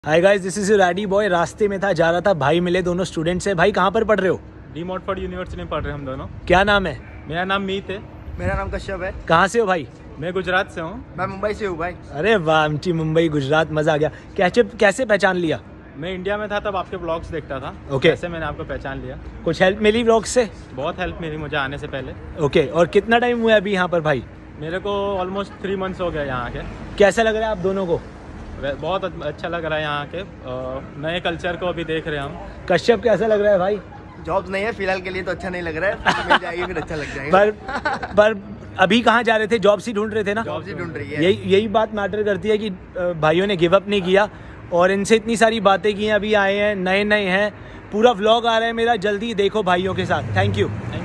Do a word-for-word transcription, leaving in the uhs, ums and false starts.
Hi guys, this is ready boy. रास्ते में था, जा रहा था, भाई मिले, दोनों स्टूडेंट्स हैं। भाई कहाँ पर पढ़ रहे हो? डी मॉटफोर्ड यूनिवर्सिटी में पढ़ रहे हैं हम दोनों। क्या नाम है? मेरा नाम मीत है। मेरा नाम कश्यप है। कहाँ से हो भाई? मैं गुजरात से हूँ। मैं मुंबई से हूँ भाई। अरे वाह, आमची मुंबई गुजरात, मजा आ गया। कैसे कैसे पहचान लिया? मैं इंडिया में था तब आपके ब्लॉग्स देखता था। ओके। कैसे मैंने आपको पहचान लिया। कुछ हेल्प मिली व्लॉग से? बहुत हेल्प मिली मुझे आने से पहले। ओके, और कितना टाइम हुआ अभी यहाँ पर भाई? मेरे को ऑलमोस्ट थ्री मंथ्स हो गया यहाँ के। कैसा लग रहा है आप दोनों को? बहुत अच्छा लग रहा है यहाँ के। अ, नए कल्चर को अभी देख रहे हैं हम। कश्यप कैसा लग रहा है भाई? जॉब्स नहीं है फिलहाल के लिए तो अच्छा नहीं लग रहा है, तो मिल जाएगी फिर अच्छा लग जाएगा। पर पर अभी कहाँ जा रहे थे? जॉब ही ढूंढ रहे थे ना? जॉब्स ही ढूंढ रही है। यही यही बात मैटर करती है कि भाइयों ने गिव अप नहीं किया और इनसे इतनी सारी बातें की हैं। अभी आए हैं, नए नए हैं, पूरा व्लॉग आ रहा है मेरा, जल्दी देखो भाइयों के साथ। Thank you.